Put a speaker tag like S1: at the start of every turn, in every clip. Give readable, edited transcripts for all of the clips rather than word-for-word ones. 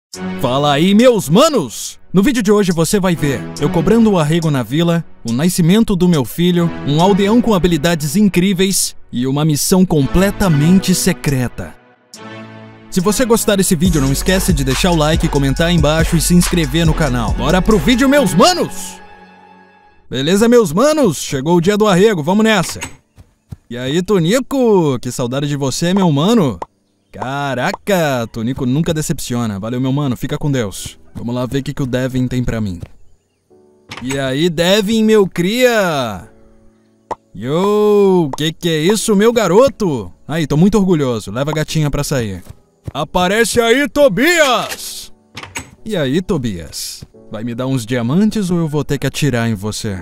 S1: Fala aí, meus manos! No vídeo de hoje você vai ver eu cobrando o arrego na vila, o nascimento do meu filho, um aldeão com habilidades incríveis e uma missão completamente secreta. Se você gostar desse vídeo, não esquece de deixar o like, comentar aí embaixo e se inscrever no canal. Bora pro vídeo, meus manos! Beleza, meus manos? Chegou o dia do arrego, vamos nessa! E aí, Tonico? Que saudade de você, meu mano! Caraca, Tonico nunca decepciona. Valeu, meu mano, fica com Deus. Vamos lá ver o que o Devin tem pra mim. E aí, Devin, meu cria? Yo, que é isso, meu garoto? Aí, tô muito orgulhoso. Leva a gatinha pra sair. Aparece aí, Tobias! E aí, Tobias? Vai me dar uns diamantes ou eu vou ter que atirar em você?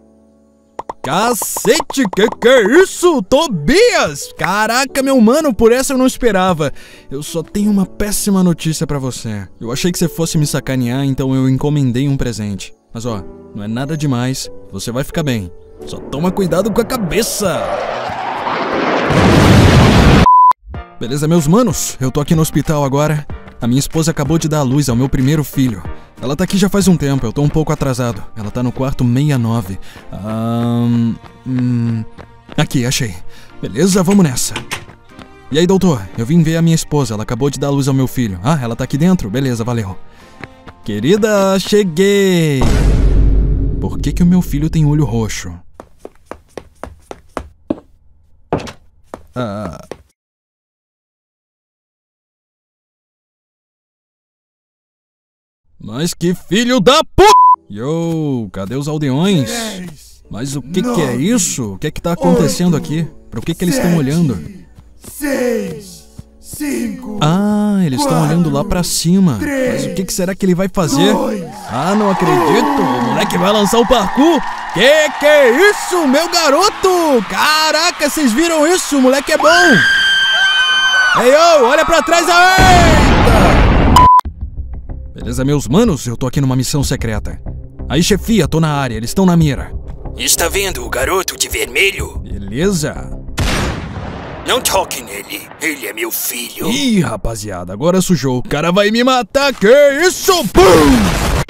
S1: Cacete, que é isso, Tobias? Caraca, meu mano, por essa eu não esperava. Eu só tenho uma péssima notícia pra você. Eu achei que você fosse me sacanear, então eu encomendei um presente. Mas ó, não é nada demais, você vai ficar bem. Só toma cuidado com a cabeça. Beleza, meus manos? Eu tô aqui no hospital agora. A minha esposa acabou de dar à luz ao meu primeiro filho. Ela tá aqui já faz um tempo, eu tô um pouco atrasado. Ela tá no quarto 69. Aqui, achei. Beleza, vamos nessa. E aí, doutor? Eu vim ver a minha esposa, ela acabou de dar à luz ao meu filho. Ah, ela tá aqui dentro? Beleza, valeu. Querida, cheguei! Por que o meu filho tem olho roxo? Mas que filho da p... Yo, cadê os aldeões? Mas o que é isso? O que tá acontecendo aqui? Pra que eles estão olhando?
S2: 6, 5...
S1: Ah, eles estão olhando lá pra cima. Mas o que será que ele vai fazer? Ah, não acredito! O moleque vai lançar o parkour! Que é isso, meu garoto? Caraca, vocês viram isso? O moleque é bom! Ei, ô, olha pra trás aí! Beleza, meus manos? Eu tô aqui numa missão secreta. Aí, chefia, tô na área, eles estão na mira.
S3: Está vendo o garoto de vermelho?
S1: Beleza.
S3: Não toque nele, ele é meu filho.
S1: Ih, rapaziada, agora sujou. O cara vai me matar, que isso? Pum!